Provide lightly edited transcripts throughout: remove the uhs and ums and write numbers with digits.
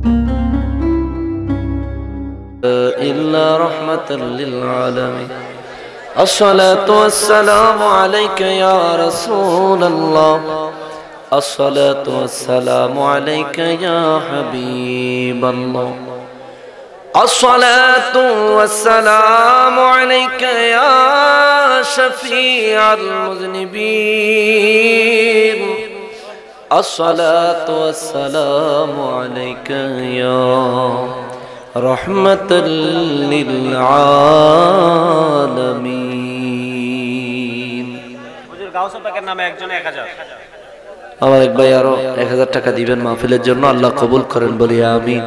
إلا رحمة للعالمين الصلاة والسلام عليك يا رسول الله الصلاة والسلام عليك يا حبيب الله الصلاة والسلام عليك يا شفيع المذنبين الصلاة والسلام عليك يا رحمة للعالمين আমার এক ভাই আরো 1000 টাকা দিবেন মাহফিলের জন্য, আল্লাহ কবুল করেন বলি আমিন।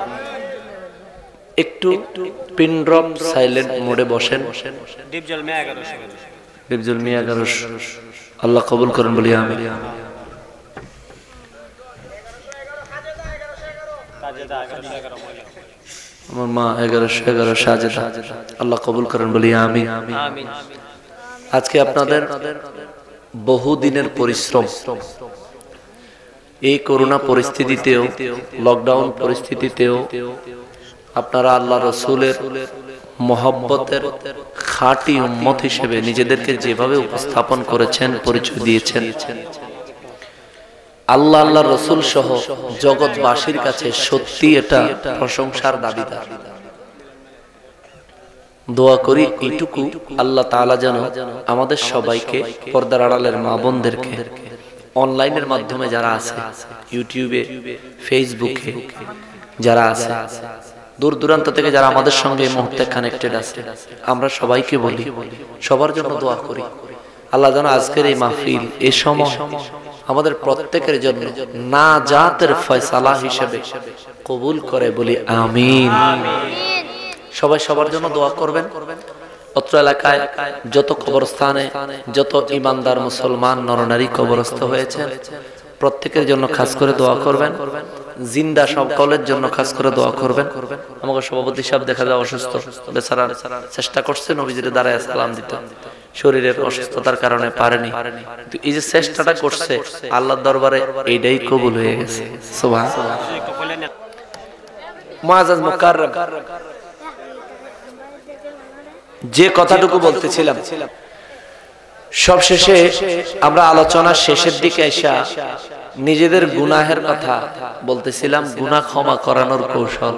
একটু পিন ড্রপ সাইলেন্ট মোডে বসেন। ডিপজল মিয়া 1100 আল্লাহ কবুল করেন বলি আমিন। আমার মা 1111 সাজেদা আল্লাহ কবুল করেন বলি আমিন। আজকে আপনাদের বহুদিনের পরিশ্রম, এই করোনা পরিস্থিতিতেও, লকডাউন পরিস্থিতিতেও আপনারা আল্লাহ রসুলের মহব্বতের খাঁটি উম্মত হিসেবে নিজেদেরকে যেভাবে উপস্থাপন করেছেন, পরিচয় দিয়েছেন, আল্লাহ আল্লাহ রসুল সহ জগৎবাসীর কাছে সত্যি এটা প্রশংসার দাবিদার। দোয়া করি এইটুকু, আল্লাহ তাআলা যেন আমাদের সবাইকে, পর্দার আড়ালের মা বোনদেরকে, অনলাইনের মাধ্যমে যারা আছে, ইউটিউবে, ফেসবুকে যারা আছে, দূর দূরান্ত থেকে যারা আমাদের সঙ্গে এই মুহূর্তে কানেক্টেড আছে, আমরা সবাইকে বলি, সবার জন্য দোয়া করি আল্লাহ যেন আজকের এই মাহফিল, এই সময় আমাদের প্রত্যেকের জন্য নাজাতের ফয়সালা হিসেবে কবুল করে বলি আমিন। সবাই সবার জন্য দোয়া করবেন। অত্র এলাকায় যত কবরস্থানে যত ইমানদার মুসলমান নরনারী কবরস্থ হয়েছে, প্রত্যেকের জন্য খাস করে দোয়া করবেন। জিন্দা সকলের জন্য খাস করে দোয়া করবেন। আমাকে সভাপতি সাহেব দেখা যায় অসুস্থ, বেচারা চেষ্টা করছে নবীজির দাঁড়ায় সালাম দিতে, শরীরের অসুস্থতার কারণে পারেনি, কিন্তু এই যে চেষ্টাটা করছে আল্লাহর দরবারে এইটাই কবুল হয়ে গেছে। সুবহানাল্লাহ। মুআজ্জাজ মুকাররম, যে কথাটুকু বলতেছিলাম, সবশেষে আমরা আলোচনার শেষের দিকে এসে নিজেদের গুনাহের কথা বলতেছিলাম, গুনাহ ক্ষমা করানোর কৌশল।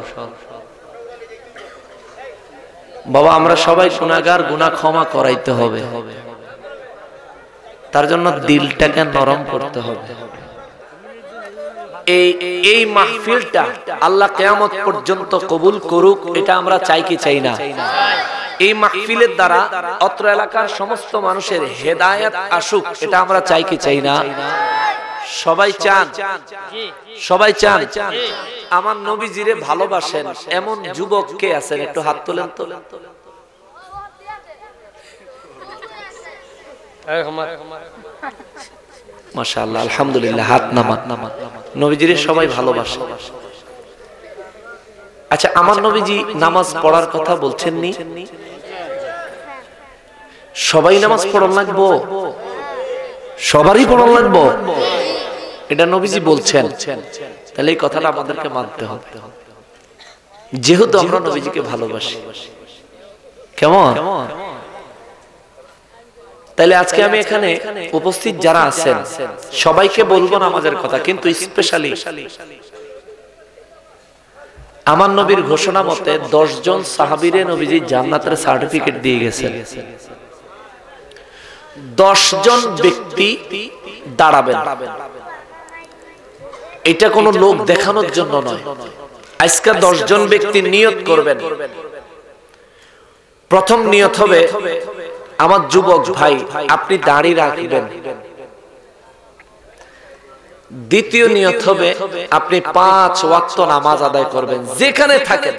বাবা, আমরা সবাই গুনাহগার, গুনাহ ক্ষমা করাইতে হবে, তার জন্য দিলটাকে নরম করতে হবে। এই মাহফিলটা আল্লাহ কিয়ামত পর্যন্ত কবুল করুক, এটা আমরা চাই কি চাই না? এই মাহফিলের দ্বারা অত্র এলাকার সমস্ত মানুষের হেদায়েত আসুক, এটা আমরা চাই কি চাই না? সবাই চান, সবাই চান। আমার নবীজিরে ভালোবাসেন এমন যুবক কে আছেন? একটু হাত তোলেন তো। মাশাআল্লাহ, আলহামদুলিল্লাহ, হাত নামান। নবীজিরে সবাই ভালোবাসে। আচ্ছা, আমার নবীজি নামাজ পড়ার কথা বলছেন নি? সবাই নামাজ পড়ন লাগবো? সবারই পড়ন লাগবো? এটা নবীজি বলছেন, তাহলে এই কথাটা আমাদেরকে মানতে হবে, যেহেতু আমরা নবীজিকে ভালোবাসি। কেমন? তাহলে আজকে আমি এখানে উপস্থিত যারা আছেন সবাইকে বলবো নামাজের কথা, কিন্তু স্পেশালি আমার নবীর ঘোষণা মতে 10 জন সাহাবীরে নবীজি জান্নাতের সার্টিফিকেট দিয়ে গেছেন। 10 জন ব্যক্তি দাঁড়াবেন, এটা কোনো লোক দেখানোর জন্য নয়। আজকে 10 জন ব্যক্তি নিয়ত করবেন। প্রথম নিয়ত হবে, আমার যুবক ভাই আপনি দাঁড়িয়ে রাখবেন। দ্বিতীয় নিয়ত হবে, আপনি 5 ওয়াক্ত নামাজ আদায় করবেন যেখানে থাকেন।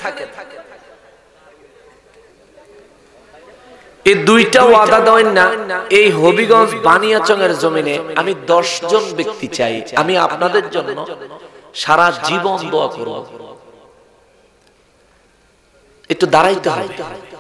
এই দুইটা ওয়াদা দেন না। এই হবিগঞ্জ বানিয়াচংয়ের জমিনে আমি 10 জন ব্যক্তি চাই, আমি আপনাদের জন্য সারা জীবন দোয়া করব। একটু দাঁড়াইতে হবে।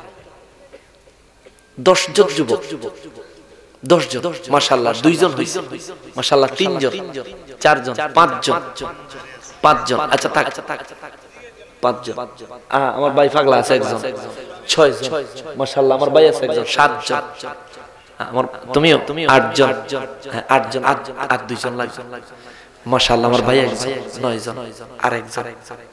10 জন যুবক, 10 জন, মাশাআল্লাহ 2 জন হইছে, মাশাআল্লাহ 3 জন, 4 জন, 5 জন। পাঁচজন, আচ্ছা থাক, পাঁচজন। আমার ভাই পাগলা আছে একজন, ছয়জন, মাশাআল্লাহ আমার ভাই আছে একজন, সাতজন, আমার তুমিও আটজন, হ্যাঁ আটজন, আর দুইজন লাগবে, মাশাআল্লাহ আমার ভাই একজন, নয়জন, আরেকজন,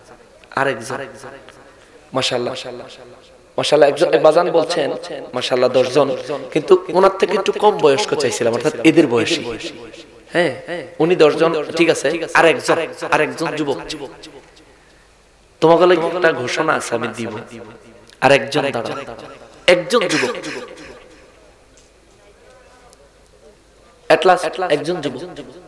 মাশাআল্লাহ মাশাআল্লাহ একজন বাজান বলছেন মাশাআল্লাহ 10 জন, কিন্তু ওনার থেকে একটু কম বয়স্ক চাইছিলাম, অর্থাৎ এদের বয়সী। হ্যাঁ উনি 10 জন, ঠিক আছে, আরেকজন যুবক। তোমাকে লাগি একটা ঘোষণা আছে আমি দিব, আরেকজন দাঁড়াও, একজন যুবক, এট লাস্ট একজন যুবক,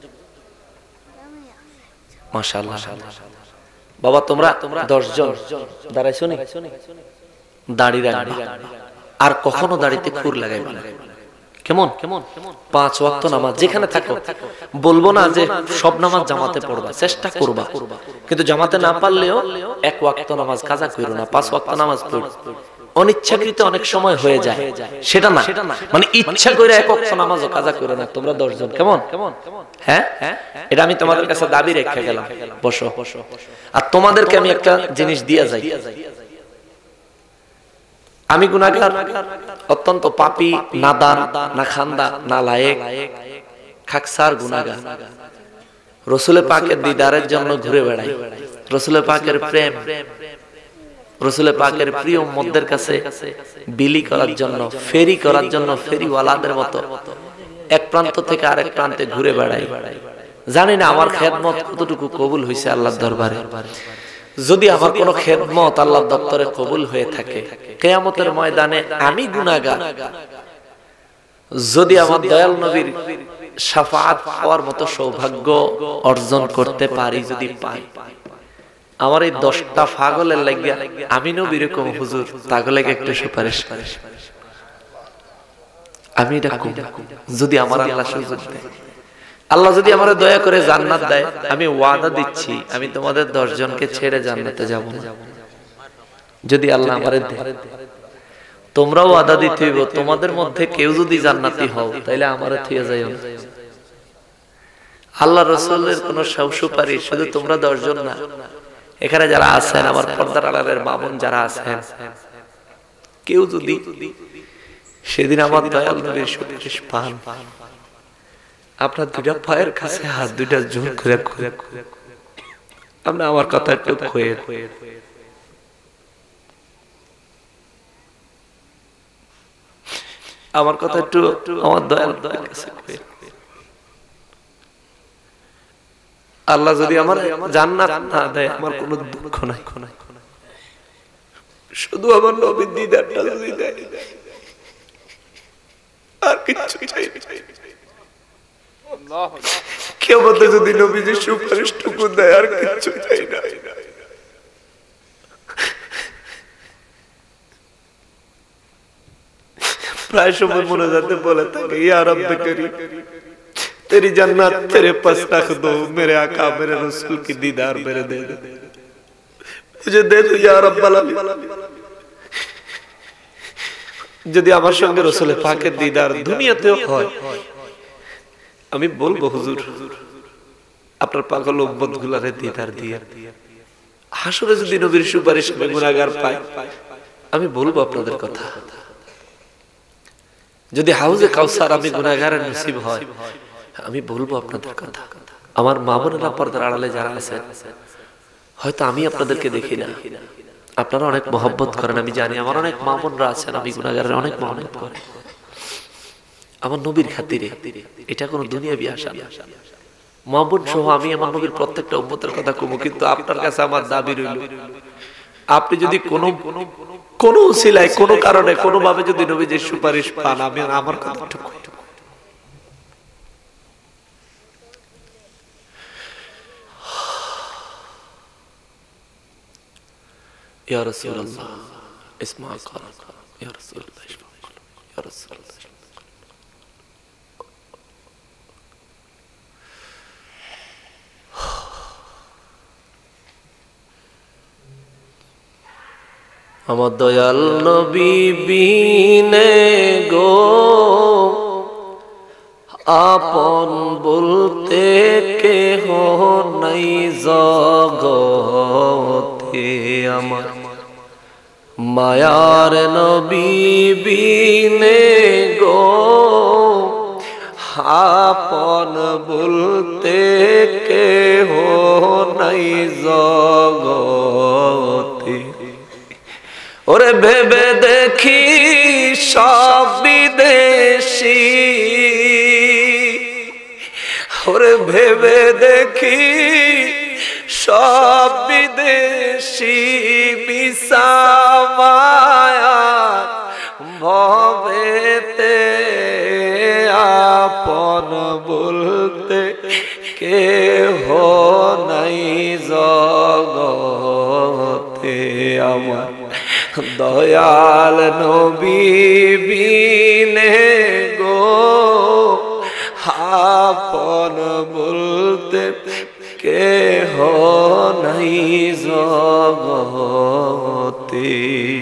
মাশাআল্লাহ। বাবা তোমরা 10 জন দাঁড়াইছো নি, দাড়ি রাখবা, আর কখনো দাড়িতে খুর লাগাইবা না, কেমন? 5 ওয়াক্ত নামাজ যেখানে থাকো, বলবো না যে সব নামাজ জামাতে পড়বা, চেষ্টা করবা, কিন্তু জামাতে না পারলেও 1 ওয়াক্ত নামাজ কাজা করো না, 5 ওয়াক্ত নামাজ পড়ো। অনিচ্ছাকৃত অনেক সময় হয়ে যায়, সেটা না, মানে ইচ্ছা করে 1 ওয়াক্ত নামাজও কাজা করো না। তোমরা 10 জন কেমন? হ্যাঁ এটা আমি তোমাদের কাছে দাবি রেখে গেলাম, বসো। আর তোমাদেরকে আমি একটা জিনিস দিয়া যাই, আমি গুনাহগার, অত্যন্ত পাপী, নাদান, নাখান্দা, নালায়েক, খাকসার গুনাহগার। রাসূল পাকের দিদারের জন্য ঘুরে বেড়াই, রাসূল পাকের প্রেম, রাসূল পাকের প্রিয় উম্মতদের কাছে বিলি করার জন্য, ফেরি করার জন্য ফেরিওয়ালাদের মতো এক প্রান্ত থেকে আরেক প্রান্তে ঘুরে বেড়াই। জানি না আমার খেদমত কতটুকু কবুল হয়েছে আল্লাহর দরবারে। যদি আমার কোন খেদমত আল্লাহর দপ্তরে কবুল হয়ে থাকে, কিয়ামতের ময়দানে আমি গুনাহগার, যদি আমার দয়াল নবীর শাফাআত পাওয়ার মতো সৌভাগ্য অর্জন করতে পারি, যদি পাই, আমার এই 10টা পাগলের লাগিয়া আমি নবীর কম হুজুর তাগলে একটা সুপারিশ করে, আমি এটা যদি আমার আল্লাহ সুযোগ দেয়, আল্লাহ যদি আমার দয়া করে জান্নাত দেয়, আমি ওয়াদা দিচ্ছি আমি তোমাদের 10 জনকে ছেড়ে জান্নাতে যাব না। যদি আল্লাহ আমারে দেয়, তোমরাও ওয়াদা দিতে হইব, তোমাদের মধ্যে কেউ যদি জান্নাতি হও তাহলে আমারে থিয়ে যাইও না। আল্লাহ রাসূলের কোন সুপারিশ শুধু তোমরা 10 জন না, এখানে যারা আছেন আমার পর্দার আড়ালের মা বোন যারা আছেন, কেউ যদি সেদিন আমার দয়াল নবীর সুপারিশ পান, আপনার 2টা পায়ের কাছে হাত 2টা জোর করে আপনি আমার কথা একটু কয়ে, আমার কথা একটু আমার দয়াল কাছে কয়ে, আল্লাহ যদি আমার জান্নাত না দেয়, আমার কোনো দুঃখ নাই, শুধু আমার নবীর দিদারটা যদি দেয়, আর কিছু চাই না। কিয়ামতে যদি নবীজির সুপারিশটুকু দেয়, আর কিছু চাই না। প্রায় সময় মনে যাতে বলে থাকে, ইয়া রব্বে করিম तेरी जन्नत तेरे पास रख दो, मेरे आका मेरे रसूल की दीदार मेरे दे दो, मुझे दे दो या रब्बल आलमीन। যদি আমার সঙ্গে রাসূলের পাকের দিদার দুনিয়াতেও হয়, আমি বলবো হুজুর আপনার পাগল উম্মতগুলারে দিদার দিয়ে, হাসরে যদি নবীর সুপারিশ আমি গুনাহগার পাই, আমি বলবো আপনাদের কথা। যদি হাউজে কাউসার আমি গুনাহগারের নসিব হয়, আমি বলবো আপনাদের কথা। আমার মা বোনেরা পর্দার আড়ালে যারা আছেন, হয়তো আমি আপনাদেরকে দেখি না, আপনারা অনেক মহব্বত করেন, আমি জানি। আমার অনেক মা বোনরা আছেন, আমি গুনাহগারের অনেক মহব্বত করি আমার নবীর খাতিরে। এটা কোনো দুনিয়াবি আশা না। মা বোন সহ আমি আমার নবীর প্রত্যেকটা উম্মতের কথা কমু, কিন্তু আপনার কাছে আমার দাবি রইল, আপনি যদি কোনো উসিলায়, কোনো কারণে, কোনো ভাবে যদি নবীজির সুপারিশ পান, আমি আমার কথা একটু يا رسول الله اسمع قولك يا رسول الله اسمع قولك يا رسول الله। আমার দয়াল নবী বিনে গো আপন বলতে কেহ নাই জগতে আমার, মায়ার নবী বিনে গো, আপন বলতে কেহ নাই জগতে। ওরে ভেবে দেখি সব বিদেশি, ওরে ভেবে দেখি সব বিদেশি, মিশা মায়া ভবেতে আপন বলতে কেহ নাই জগতে আমার, দয়াল নবী বিনে গো, আপন বলতে কেহ নাই জগতে।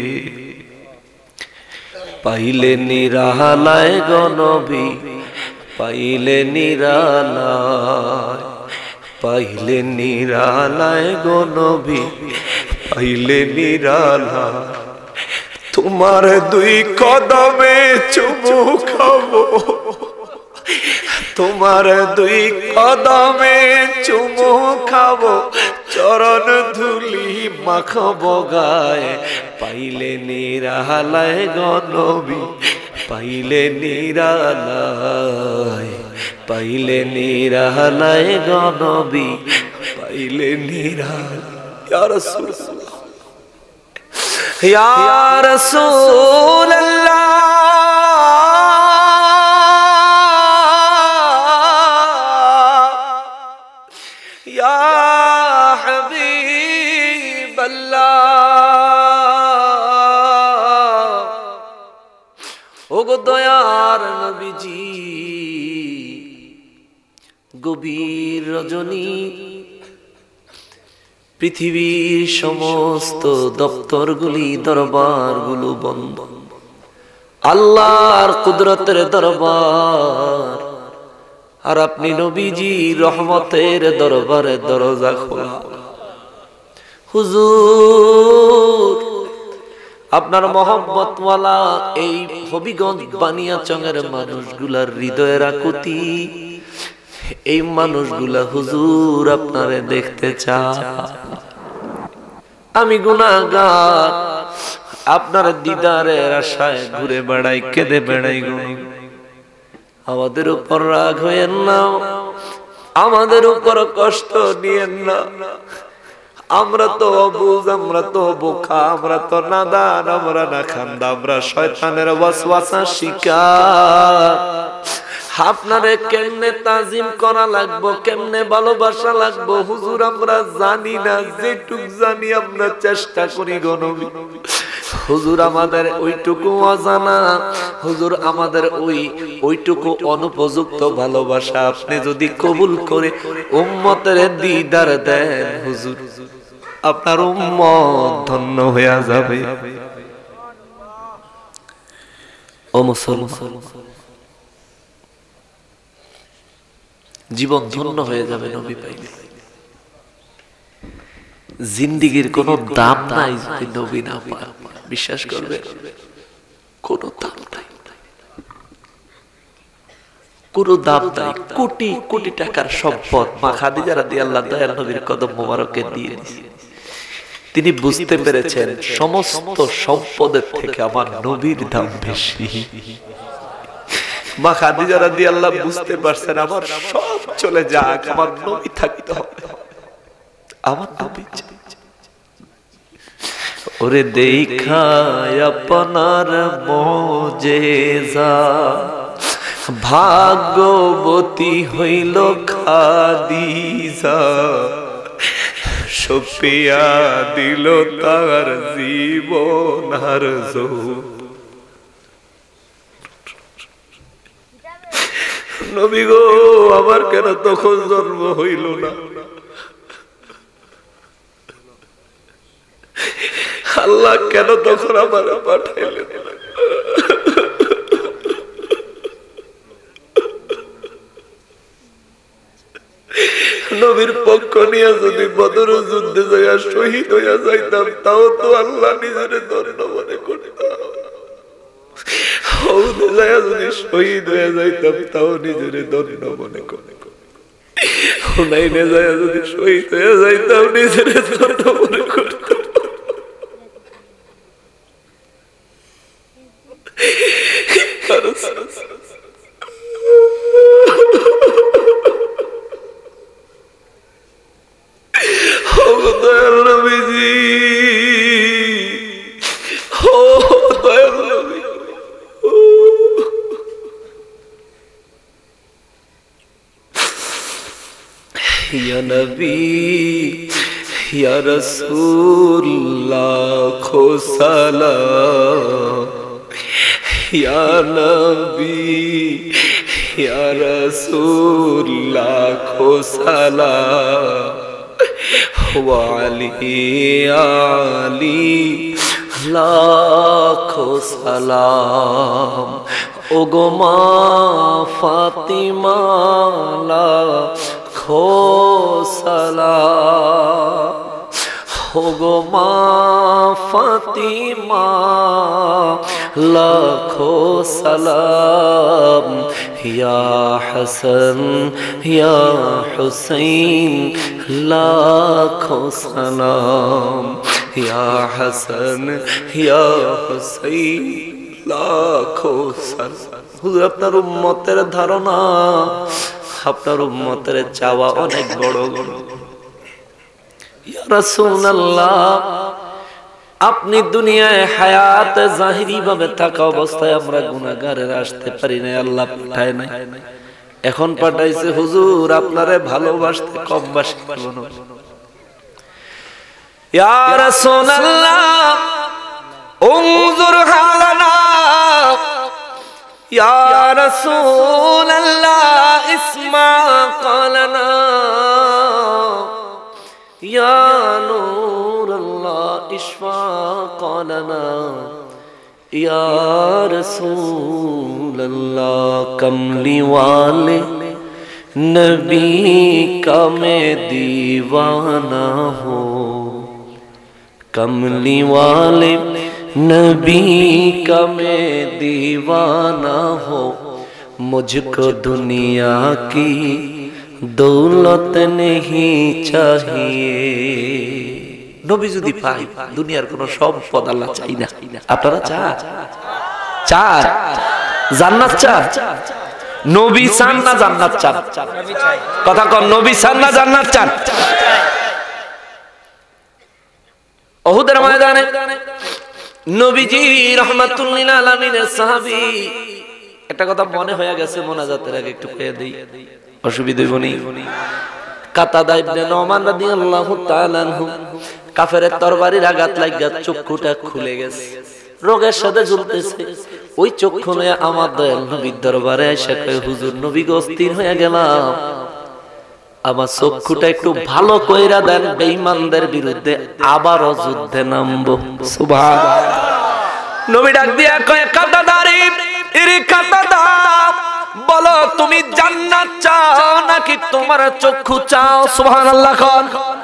পাইলে নিরালায় গো নবী, পাইলে নিরালায়, পাইলে নিরালায় গো নবী, পাইলে নিরালায়। তোমার দুই কদমে চুমু খাবো, তোমার দুই কদমে চুমু খাবো, চরণ ধুলি মাখবো গায়ে। পাইলে নিরালায় গো নবী, পাইলে নিরালায়, পাইলে নিরালায় গো নবী, পাইলে নিরালায়। ইয়া রাসূলুল্লাহ, ইয়া রাসূলুল্লাহ, ইয়া হাবিবাল্লাহ। ওগো দয়ার নবীজি, গভীর রজনী, পৃথিবীর সমস্ত দপ্তরগুলি দরবারগুলো বন্ধ, আল্লাহর কুদরতের দরবার, আর আপনি নবীজি রহমতের দরবারে দরজা খোলা। হুজুর, আপনার মহব্বতওয়ালা এই হবিগঞ্জ বানিয়াচংয়ের মানুষগুলার হৃদয়ের আকুতি, এই মানুষগুলা হুজুর আপনারে দেখতে চায়। আমি গুনাহগার, আপনার দিদারের আশায় ঘুরে বেড়াই, কেঁদে বেড়াই গো। আমাদের উপর রাগ হইয়েন না, আমাদের উপর কষ্ট নিয়েন না। আমরা তো অবুঝ, আমরা তো বোকা, আমরা তো নাদান, আমরা না খান্দা, আমরা শয়তানের ওয়াসওয়াসা শিকার। আপনারে কেমনে তাজিম করা লাগবো, কেমনে ভালোবাসা লাগবো হুজুর আমরা জানি না, যেটুক জানি আমরা চেষ্টা করি গো নবী। হুজুর আমাদের ওইটুকু অজানা, হুজুর আমাদের ওইটুকু অনুপযুক্ত ভালোবাসা আপনি যদি কবুল করে উম্মতের দিদার দেন হুজুর, আপনার উম্মত ধন্য হয়ে যাবে। ও মুসলমান, জীবন ধন্য হয়ে যাবে নবী পাইলে। জিন্দিগির কোনো দাম নাই যদি নবী না পায়, বিশ্বাস করবে, কোনো দাম নাই, কোনো দাম নাই। কোটি কোটি টাকার সম্পদ মা খাদিজা রাদিয়াল্লাহু তাআলা নবীর কদম মোবারকে দিয়ে দিয়েছেন। তিনি বুঝতে পেরেছেন সমস্ত সম্পদের থেকে আমার নবীর দাম বেশি। মা খাদিজা রাদিয়াল্লাহু বুঝতে পারছেন আমার সব চলে যাক, আমার নবী থাকতে হবে, আমার নবী। ওরে দেখায় আপনার মুজিজা, ভাগ্যবতী হইল খাদিজা, সফিয়া দিল তার জীবন আর যৌবন। নবী গো, আমার কেন তখন জন্ম হইল না? আল্লাহ কেন তখন আমার পাঠাইলেন? নবীর পক্ষ নিয়ে যদি বদর যুদ্ধে যাইয়া শহীদ হইয়া যাইতাম তাও তো আল্লাহ নিজের ধন্য মনে করতাম। হুনাইনে যাইয়া যদি শহীদ হইয়া যাইতাম তাও নিজের ধন্য মনে করতাম। হুনাইনে যাইয়া যদি শহীদ হইয়া যাইতাম নিজের ধন্য মনে করতাম। या नबी या रसूल लाखों सलाम, या नबी या रसूल लाखों सलाम, वाली आली लाखों सलाम। ओगो माँ फातिमा लाखो सलाम, ओगो माँ फातिमा लाखो सलाम। या हसन या हुसैन लाखो सलाम, या हसन या हुसैन लाखो सलाम। হুজুর আপনার উম্মতের ধারণা, আপনার উম্মতের চাওয়া অনেক বড় বড়। ইয়া রাসূলুল্লাহ, আপনি দুনিয়ায় হায়াত জাহিরি ভাবে থাকা অবস্থায় আমরা গুনাহগারের আসতে পারি না, আল্লাহ পাঠায় নাই। এখন পাঠাইছে হুজুর আপনারে ভালোবাসতে কম বাসি না। ইয়া রাসূলুল্লাহ উনজুর হালানা, ইয়া রাসূলুল্লাহ ইসমা কালানা, ইয়া নূরুল্লাহ ইশফাক লানা, ইয়া রাসূলুল্লাহ কমলি ওয়ালে নবী का मैं दीवाना हो, कमली वाले नबी का मैं दीवाना हो, मुझको दुनिया की दौलत नहीं चाहिए। নবী যদি পাই দুনিয়ার কোন সম্পদ আল্লাহ চাই না। আপনারা চান? চান জান্নাত চান? নবী চান না জান্নাত চান? কথা কন, নবী চান না জান্নাত চান? উহুদের ময়দানে নবীজি রাহমাতুল লিল আলামিনের সাহাবী, একটা কথা মনে হয়ে গেছে, মোনাজাতের আগে একটু কয়ে দেই, অসুবিধা হইব নি। কাতাদা ইবনে নুমান রাদিয়াল্লাহু তাআলা আনহু কাফেরের তরবারির আঘাত লাগা চক্ষুটা খুলে গেছে, রোগের সাথে ঝুলতেছে। ওই চক্ষু নিয়ে আমার দয়াল নবীর দরবারে এসে কয়, হুজুর নবী গো অস্থির হয়ে গেলাম, আমার চক্ষুটা একটু ভালো কইরা দেন, বেঈমানদের বিরুদ্ধে আবারও যুদ্ধে নামবো। সুবহানাল্লাহ। নবী ডাক দিয়া কয়, কাতাদারে ইরে কাতাদা, বলো তুমি জান্নাত চাও নাকি তোমার চক্ষু চাও? সুবহানাল্লাহ। কোন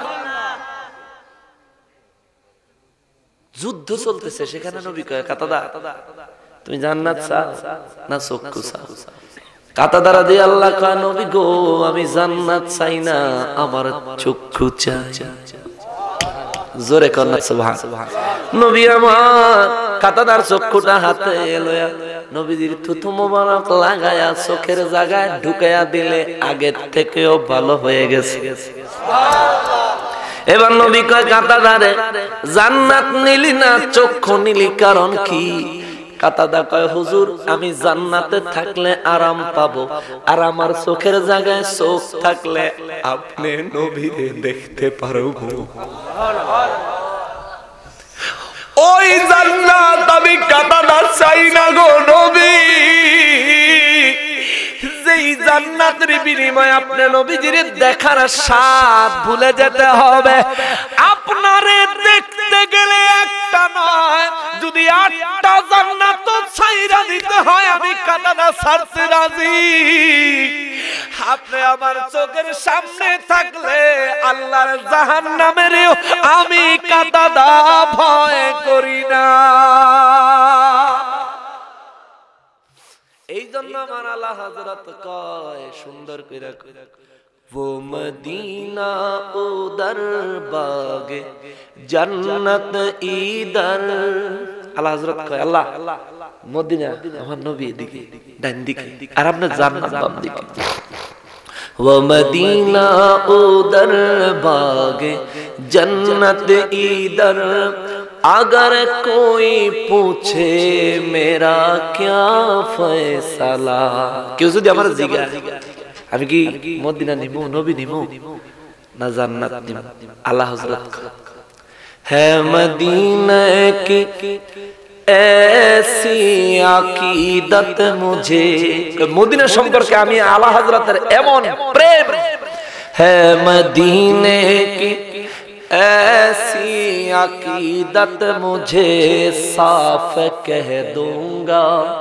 যুদ্ধ চলতেছে সেখানে নবী কয়, কাতাদা তুমি জান্নাত চাও না চক্ষু চাও? কাতাদা রাদিয়াল্লাহু কয়, নবী গো আমি জান্নাত চাই না, আমার চক্ষু চাই। জোরে কর না সুবহান। নবী আমার কাতাদার চক্ষুটা হাতে লয়া নবীজির থুতু মোবারক লাগায়া চোখের জায়গায় ঢুকায়া দিলে আগের থেকেও ভালো হয়ে গেছে। এবার নবী কয়, কাতাদারে জান্নাত নিলি না চক্ষু নিলি, কারণ কি? কাতাদা কয়, হুজুর আমি জান্নাতে থাকলে আরাম পাবো, আর আমার চোখের জায়গায় চোখ থাকলে আপনি নবীরে দেখতে পারবো। ওই জান্নাত আমি কাতাদা চাই না গো নবী, যেই জান্নাতের বিনিময়ে আপনি নবীজির দেখার স্বাদ ভুলে যেতে হবে। আপনারে দেখতে গেলে একটা নয়, যদি 8টা জান্নাত ছাইরা দিতে হয় আমি কাতাদা ছাড়তে রাজি। আপনি আমার চোখের সামনে থাকলে আল্লাহর জাহান্নামের আমি কাঁটাদা ভয় করি না। এই জন্য আমার আলা হযরত কয় সুন্দর করে वो मदीना उधर बागे जन्नत इधर। আল্লাহ হযরত কয় আল্লাহ মদিনা আমার নবী এদিকে ডান দিকে আর আপনার জান্নাত বাম দিকে। वो मदीना उधर बागे जन्नत इधर अगर कोई पूछे मेरा क्या फैसला। কেউ যদি আমার জিজ্ঞাসা আমি কি মদিনা নিমু নবী নিমু না জান্নাত নিমু, আল্লাহ হযরত है मदीना की ऐसी अकीदत मुझे। মদিনা সম্পর্কে আমি আলা হযরতের এমন প্রেম है मदीने की ऐसी अकीदत मुझे साफ कह दूंगा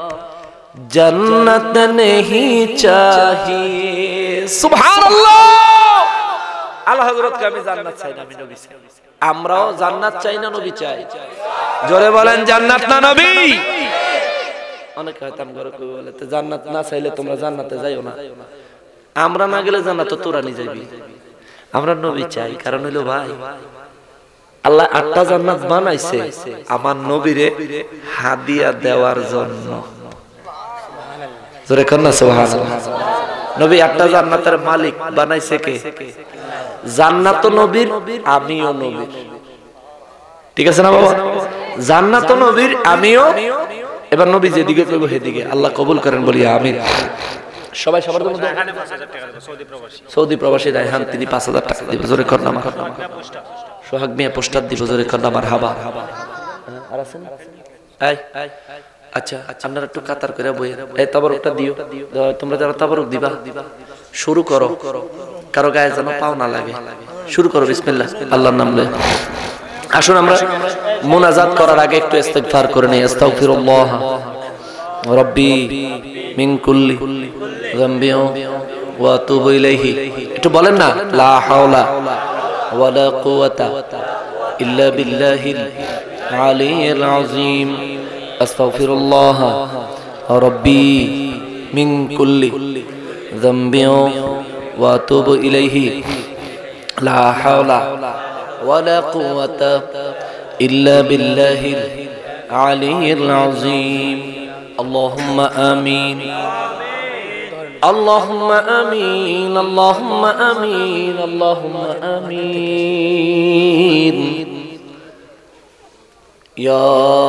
जन्नत नहीं चाहिए। सुबहानाल्लाह। আল্লাহ হযরতকে আমি জান্নাত চাই না, আমি নবী চাই। আমরাও জান্নাত চাই না নবী চাই? জোরে বলেন জান্নাত না নবী? অনেকে হয়তো আমগরে কই বলে তো জান্নাত না চাইলে তোমরা জান্নাতে যাইও না, আমরা না গেলে জান্নাত তো তোরা নিয়ে যাবি। আমরা নবী চাই, কারণ হলো ভাই আল্লাহ 8টা জান্নাত বানাইছে আমার নবীরে হাদিয়া দেওয়ার জন্য। জোরে কর না সুবহানাল্লাহ। নবী 8টা জান্নাতের মালিক বানাইছে কে? জান্নাত নবীর, আমিও নবীর। ঠিক আছে না বাবা? জান্নাত নবীর, আমিও। এবার নবী যেদিকে কইব সেদিকে আল্লাহ কবুল করেন বলি আমিন। সবাই সবার জন্য সৌদি প্রবাসী রায়হান তিনি 5000 টাকা দিবে। জোরে কর না মারহাবা। সোহাগ মিয়া পোস্টার দিব। জোরে কর না মারহাবা। আর আছেন এই আচ্ছা আপনারা একটু কাতার করে বই এই তাবারুকটা দিও। তোমরা যারা তাবারুক দিবা শুরু করো, কারো গায়ে যেন পাও না লাগে। শুরু করো বিসমিল্লাহ, আল্লাহর নাম লয়ে। আসুন আমরা মুনাজাত করার আগে একটু ইস্তিগফার করে নেই। আস্তাগফিরুল্লাহ রাব্বি মিন কুল্লি যামবি ওয়া আতুবু ইলাইহি। একটু বলেন না লা হাওলা ওয়ালা কুওয়াতা ইল্লা বিল্লাহিল আলিয়্যিল আযীম। আস্তাগফিরুল্লাহ রাব্বি মিন কুল্লি যামবি ওয়া আতুবু ইলাইহি লা হাওলা ولا قوة إلا بالله العلي العظيم. اللهم آمين اللهم آمين اللهم آمين اللهم آمين يا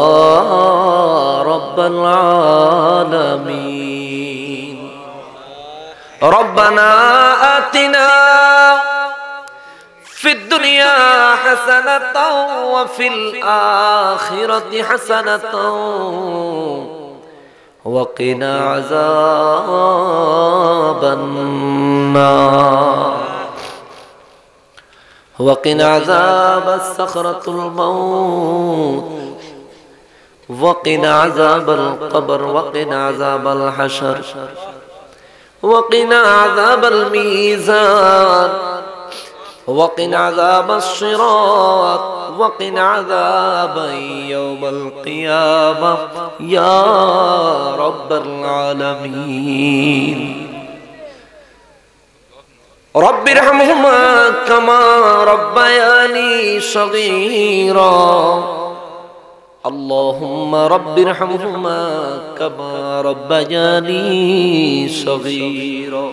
رب العالمين. ربنا آتنا في الدنيا حسنة وفي الآخرة حسنة وقنا عذاب النار وقنا عذاب الصخرة الموت وقنا عذاب القبر وقنا عذاب الحشر وقنا عذاب الميزان وقنا عذاب الصراط وقنا عذاب يوم القيامة يا رب العالمين. رب ارحمهما كما ربياني صغيرا. اللهم رب ارحمهما كما ربياني صغيرا.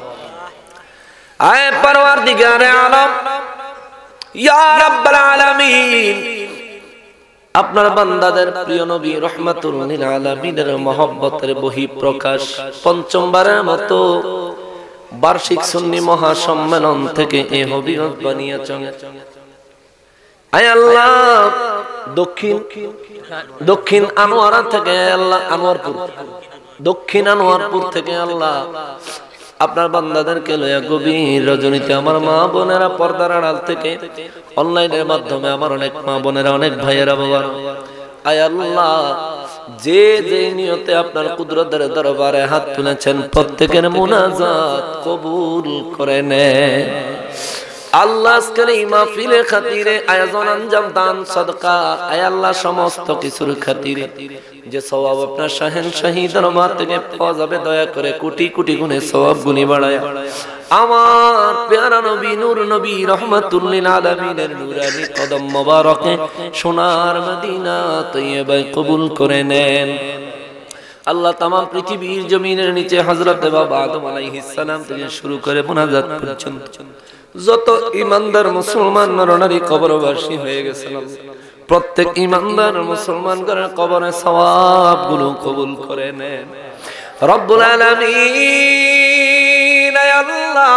আয় পরওয়ারদিগারে আলম ইয়া রাব্বাল আলামিন, আপনার বান্দাদের প্রিয় নবী রাহমাতুল লিল আলামিনের মহব্বতের বহিঃপ্রকাশ পঞ্চমবারের মতো বার্ষিক সুন্নি মহাসম্মেলন থেকে এই হবিগঞ্জ বানিয়েছেন। আয় আল্লাহ দক্ষিণ আনোয়ারা থেকে আল্লাহ আনোয়ারপুর দক্ষিণ আনোয়ারপুর থেকে আল্লাহ আপনার বান্দাদেরকে লয়া গভীর রজনীতে আমার মা বোনেরা পর্দার আড়াল থেকে অনলাইনের মাধ্যমে আমার অনেক মা বোনেরা অনেক ভাইয়েরা বাবা আয় আল্লাহ যে যে নিয়তে আপনার কুদরতের দরবারে হাত তুলেছেন প্রত্যেকের মুনাজাত কবুল করে নেন। আল্লাহ আজকের এই মাহফিলের খাতিরে আয়োজন আঞ্জাম দান সাদকা আয় আল্লাহ সমস্ত কিছুর খাতিরে যে সওয়াব আপনার শাহেনশাহী দরবার থেকে পাওয়া যাবে দয়া করে কোটি কোটি গুণে সওয়াব গুনি বাড়ায় আমার প্যারা নবী নূর নবী রহমাতুল লিল আলামিনের নূরানি কদম মোবারকে সোনার মদিনা তৈয়বায় কবুল করে নেন। আল্লাহ তাম পৃথিবীর জমিনের নিচে হযরত বাবা আদম আলাইহিস সালাম থেকে শুরু করে মুনাজাত পর্যন্ত যত ইমানদার মুসলমান নরনারী কবরবাসী হয়ে গেছেন প্রত্যেক ইমানদার মুসলমান ঘরের কবরে সওয়াবগুলো কবুল করে নেন রব্বুল আলামিন। আল্লাহ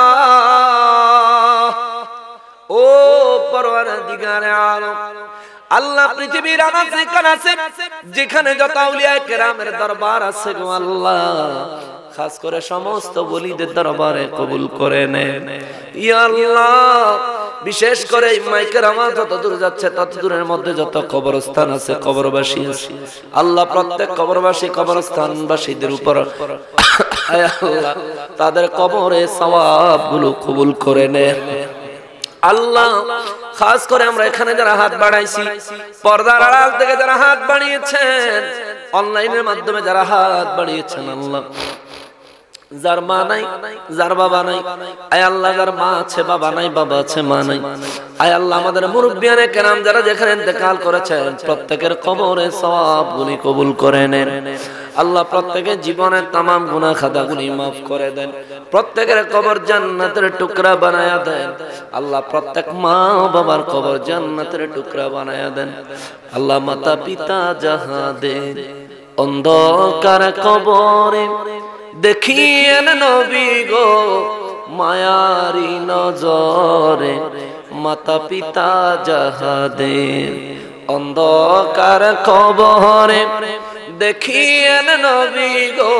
ও পরওয়ারদিগারে আলম আল্লাহ পৃথিবীর আনাচে কানাচে যেখানে যত আউলিয়া কেরামের দরবার আছে গো আল্লাহ খাস করে সমস্ত ওলিদের দরবারে কবুল করে নেন ইয়া আল্লাহ। বিশেষ করে মাইকের আওয়াজ যত দূর যাচ্ছে তত দূরের মধ্যে যত কবরস্থান আছে কবরবাসী আছে আল্লাহ প্রত্যেক কবরবাসী কবরস্থানবাসীদের উপর আয় আল্লাহ তাদের কবরে সওয়াবগুলো কবুল করে নেন আল্লাহ। খাস করে আমরা এখানে যারা হাত বাড়াইছি পর্দার আড়াল থেকে যারা হাত বাড়িয়েছেন অনলাইনের মাধ্যমে যারা হাত বাড়িয়েছেন আল্লাহ যার মা নাই যার বাবা নাই আয় আল্লাহ যার মা আছে বাবা নাই বাবা আছে মা নাই আয় আল্লাহ আমাদের মুরব্বিয়ানে কেরাম যারা যেখানে ইন্তেকাল করেছেন প্রত্যেকের কবরে সওয়াবগুলি কবুল করে নেন আল্লাহ। প্রত্যেকের জীবনের तमाम গুনাহ খাতাগুলি maaf করে দেন প্রত্যেকের কবর জান্নাতের টুকরা বানায়া দেন আল্লাহ। প্রত্যেক মা বাবার কবর জান্নাতের টুকরা বানায়া দেন আল্লাহ। মাতা পিতা যাহা দেন অন্ধকার কবরে দেখিয়েন নবী গো মায়ারি নজরে মাতা পিতা যাহা দেন অন্ধকার কবরে দেখিয়েন নবী গো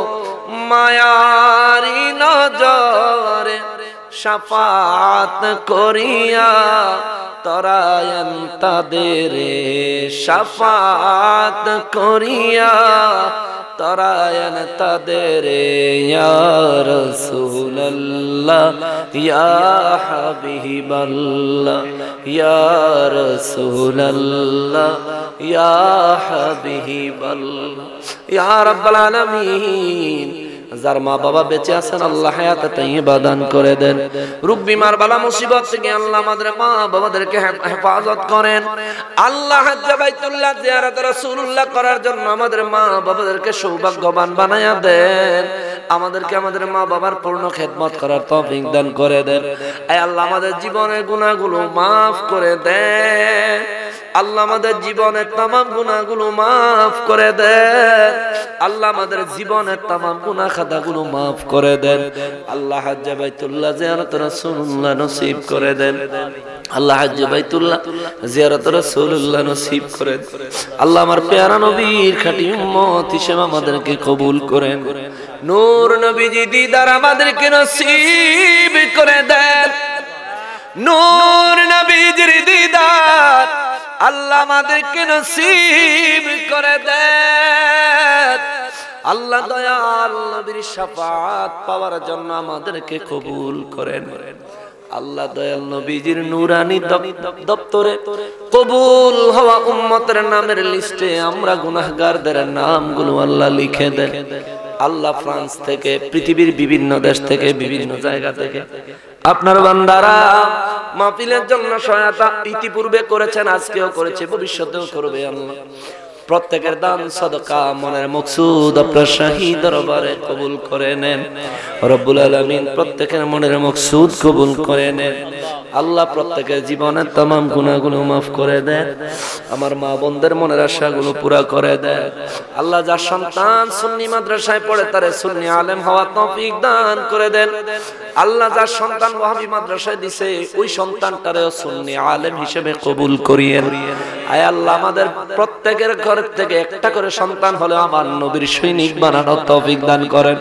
মায়ারি নজরে শাফাত করিয়া তরায়ন তাদের শাফাত করিয়া তরায়ন তাদের ইয়া রাসূলুল্লাহ ইয়া হাবিবাল্লাহ ইয়া রাসূলুল্লাহ ইয়া হাবিবাল্লাহ ইয়া রাব্বাল আলামিন। যার মা বাবা বেঁচে আছেন আল্লাহ হায়াত তাইয়্যিবা দান করে দেন রোগ বিমার বালা মুসিবত থেকে আল্লাহ আমাদের মা বাবাদেরকে হেফাজত করেন আল্লাহ। হজ্জ বাইতুল্লাহ জিয়ারত রাসূলুল্লাহ করার জন্য আমাদের মা বাবাদেরকে সৌভাগ্যবান বানায়া দেন আমাদেরকে আমাদের মা বাবার পূর্ণ খেদমত করার তৌফিক দান করে দেন আয় আল্লাহ। আমাদের জীবনের গুনাহগুলো maaf করে দেন আল্লাহ। আমাদের জীবনের तमाम গুনাহগুলো maaf করে দেন আল্লাহ। আমাদের জীবনের तमाम গুনাহ খাতাগুলো maaf করে দেন আল্লাহ। হজ্জ বাইতুল্লাহ জিয়ারত রাসূলুল্লাহ নসিব করে দেন আল্লাহ। হজ্জ বাইতুল্লাহ জিয়ারত রাসূলুল্লাহ নসিব করে দেন আল্লাহ। আমার প্যারা নবীর খাঁটি উম্মত হিসেবে আমাদেরকে কবুল করেন নূর নবীজি দিদার আমাদেরকে নসিব করে দেন নূর নবীজির দিদার আল্লাহ আমাদেরকে নসিব করে দেন আল্লাহ। দয়াল নবীর শাফাত পাওয়ার জন্য আমাদেরকে কবুল করেন আল্লাহ। দয়াল নবীজির নূরানি দপ্তরে কবুল হওয়া উম্মতের নামের লিস্টে আমরা গুনাহগারদের নামগুলো আল্লাহ লিখে দেন আল্লাহ। ফ্রান্স থেকে পৃথিবীর বিভিন্ন দেশ থেকে বিভিন্ন জায়গা থেকে আপনার বান্দারা মাহফিলের জন্য সহায়তা ইতিপূর্বে করেছেন আজকেও করেছে ভবিষ্যতেও করবে আল্লাহ। প্রত্যেকের দান সাদকা মনের মকসুদ আপনার শাহী দরবারে কবুল করে নেন রব্বুল আলামিন। প্রত্যেকের মনের মকসুদ কবুল করে নেন আল্লাহ। প্রত্যেকের জীবনের तमाम গুনাহগুলো maaf করে দেন আমার মা বোনদের মনের আশাগুলো পুরা করে দেন আল্লাহ। যার সন্তান সুন্নি মাদ্রাসায় পড়ে তারে সুন্নি আলেম হওয়া তৌফিক দান করে দেন আল্লাহ। যার সন্তান ওয়াহাবি মাদ্রাসায় দিছে ওই সন্তানটারেও সুন্নি আলেম হিসেবে কবুল করিয়েন আয় আল্লাহ। আমাদের প্রত্যেকের ঘর থেকে একটা করে সন্তান হলে আমার নবীর সৈনিক বানানোর তৌফিক দান করেন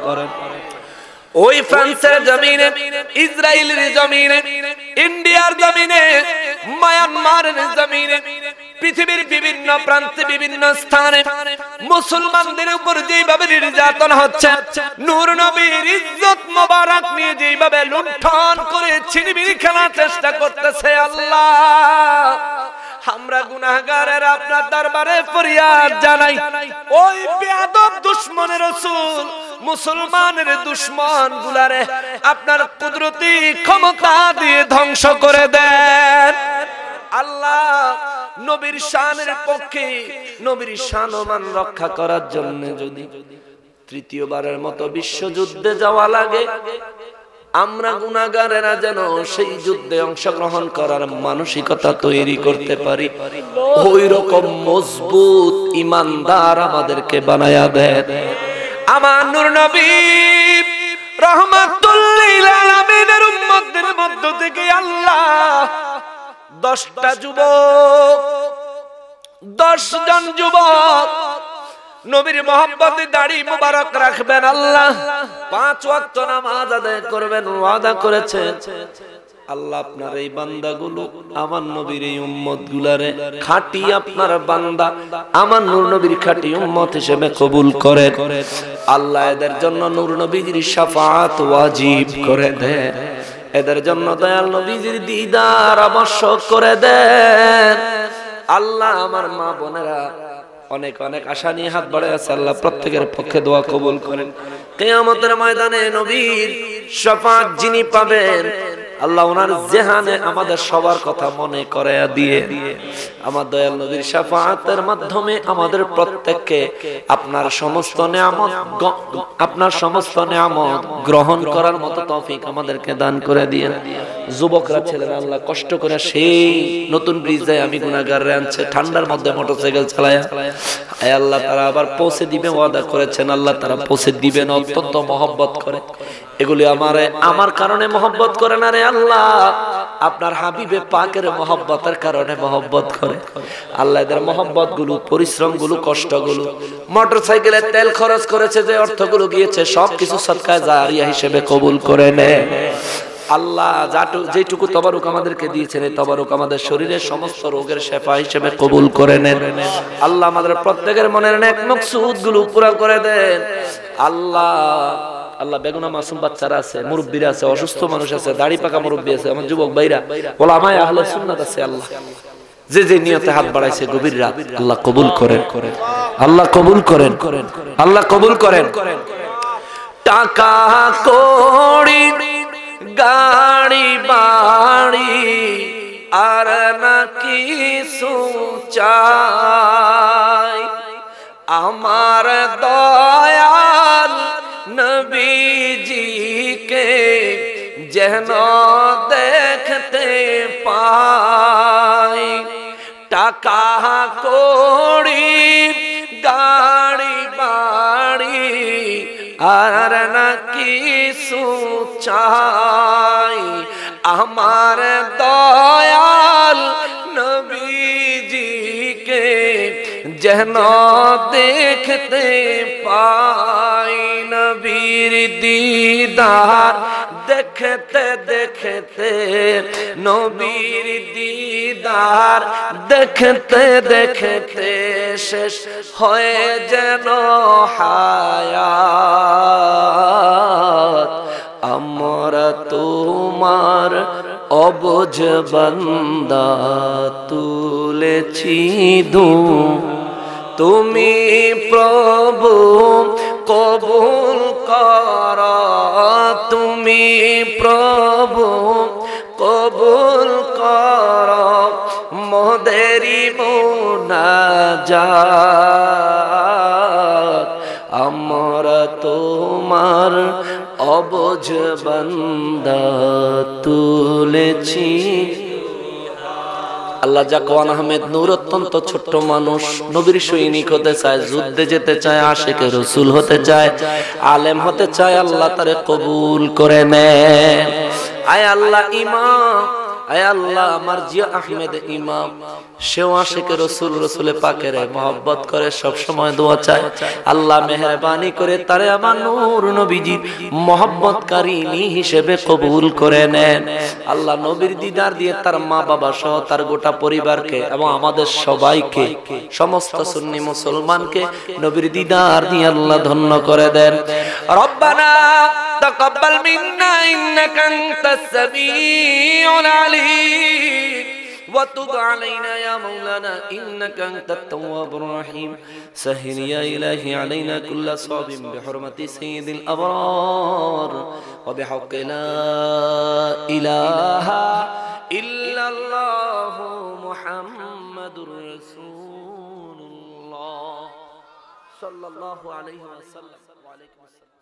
ওই ফ্রান্সের জমিনে ইসরায়েলের জমিনে ইন্ডিয়ার জমিনে মায়ানমারের জমিনে পৃথিবীর বিভিন্ন বিভিন্ন প্রান্তে বিভিন্ন স্থানে মুসলমানদের উপর যেভাবে নির্যাতন হচ্ছে, নূর নবীর ইজ্জত মোবারক নিয়ে যেভাবে লুণ্ঠন করে ছিনিমিনি খেলার চেষ্টা করতেছে, আল্লাহ আমরা গুনাহগারের আপনার দরবারে ফরিয়াদ জানাই, ওই বেয়াদব দুশমনের রাসূল মুসলমানের দুশমন গুলারে আপনার কুদরতি ক্ষমতা দিয়ে ধ্বংস করে দেন। আল্লাহ নবীর শানের পক্ষে, নবীর শানমান রক্ষা করার জন্য যদি তৃতীয়বারের মতো বিশ্বযুদ্ধে যাওয়া লাগে, আমরা গুনাহগারেরা যেন সেই যুদ্ধে অংশগ্রহণ করার মানসিকতা তৈরি করতে পারি, ওই রকম মজবুত ইমানদার আমাদেরকে বানায়া দেন। আমার নূর নবী রাহমাতুল লিল আলামিনের উম্মতের মধ্য থেকে আল্লাহ 10টা যুবক, 10 জন যুবক নবীর মহব্বতে দাড়ি মুবারক রাখবেন, আল্লাহ 5 ওয়াক্ত নামাজ আদায় করবেন ওয়াদা করেছেন। আল্লাহ আপনার এই বান্দাগুলো আমার নবীর এই উম্মত গুলারে খাঁটি আপনার বান্দা, আমার নূর নবীর খাঁটি উম্মত হিসেবে কবুল করে। আল্লাহ এদের জন্য নূর নবীর শাফাআত ওয়াজিব করে দেন, এদের জন্য দয়াল নবীর দিদার আবশ্যক করে দেন। আল্লাহ আমার মা বোনেরা অনেক অনেক আশা নিয়ে হাত বাড়ায় আছে, আল্লাহ প্রত্যেকের পক্ষে দোয়া কবুল করেন। কিয়ামতের ময়দানে নবীর শাফাআত যিনি পাবেন, আল্লাহ ওনার জেহানে আমাদের সবার কথা মনে করায়া দিয়ে আমার দয়াল নবীর শাফাআতের মাধ্যমে আমাদের প্রত্যেককে আপনার সমস্ত নিয়ামত গ্রহণ করার মতো তৌফিক আমাদেরকে দান করে দিয়ে। যুবকরা ছেলেরা আল্লাহ কষ্ট করে সেই নতুন ব্রিজ যায় আমি গুনাহগাররে আনছে ঠান্ডার মধ্যে মোটরসাইকেল চালায়া, আয় আল্লাহ তারা আবার পৌঁছে দিবে ওয়াদা করেছেন, আল্লাহ তারা পৌঁছে দিবেন, অত্যন্ত মহব্বত করে। এগুলি আমার কারণে মহব্বত করে না রে আল্লাহ, আপনার হাবিবে পাকের মহব্বতের কারণে মহব্বত করে। আল্লাহ এদের মহব্বত গুলো, পরিশ্রম গুলো, কষ্ট গুলো, মোটরসাইকেলে তেল খরচ করেছে যে অর্থগুলো গিয়েছে সবকিছু সদকা জারিয়া হিসেবে কবুল করে নেয়। আল্লাহ যেটুকু তবারুক আমাদেরকে দিয়েছেন এই তবারুক আমাদের শরীরের সমস্ত রোগের শেফা হিসেবে কবুল করে নেন। আল্লাহ আমাদের প্রত্যেকের মনের নেক মাকসুদ গুলো পুরা করে দেন। আল্লাহ বেগুনা মাসুম বাচ্চারা আছে, মুরব্বীরা আছে, অসুস্থ মানুষ আছে, দাড়ি পাকা মুরব্বী আছে, আমার যুবক ভাইরা, ওলামায়ে আহলে সুন্নাত আছে, আল্লাহ যে যে নিয়তে হাত বাড়াইছে গভীর রাত আল্লাহ কবুল করেন, আল্লাহ কবুল করেন, আল্লাহ কবুল করেন। টাকা কড়ি গাড়ি বাড়ি আর না কিছু চাই, আমার দয়াল নবীজিকে যেন দেখতে পাই। টাকা কড়ি গাড়ি বাড়ি আর না কিছু চাই, আমার দয়াল নবীজিকে যেন দেখতে পাই। নবীর দিদার দেখতে দেখতে, নবীর দিদার দেখতে দেখতে শেষ হয়ে যেন হায়াত, আমরা তোমার অবুঝ বান্দা তুলেছি তুমি প্রভু কবুল কর, তুমি প্রভু কবুল কর মোদেরি মুনাজাত, আমরা তোমার অবুঝ বান্দা তুলেছি। আল্লাহ জাকওয়ান আহমেদ নূর অত্যন্ত ছোট্ট মানুষ, নবীর সৈনিক হতে চায়, যুদ্ধে যেতে চায়, আশিকে রাসূল হতে চায়, আলেম হতে চায়, আল্লাহ তারে কবুল করে নেন। আয় আল্লাহ ইমাম আয় আল্লাহ আমার জিয়া আহমেদ ইমাম সেও আশিকে রাসূল রাসূলে পাকের মহব্বত করে সব সময় দোয়া চায় আল্লাহ মেহেরবানি করে তারে আমার নূর নবীজি মহব্বতকারিনী হিসেবে কবুল করে নেন আল্লাহ নবীর দিদার দিয়ে তার মা বাবা সহ তার গোটা পরিবারকে এবং আমাদের সবাইকে সমস্ত সুন্নি মুসলমানকে নবীর দিদার দিয়ে আল্লাহ ধন্য করে দেন রব্বানা তাকাব্বাল মিন্না ইন্নাকা আনতাস সামিউল আলিম وتب علينا يا مولانا إنك أنت التواب الرحيم سهل يا إلهي علينا كل صعب بحرمة سيد الأبرار وبحق لا إله إلا الله محمد رسول الله صلى الله عليه وسلم وعليكم السلام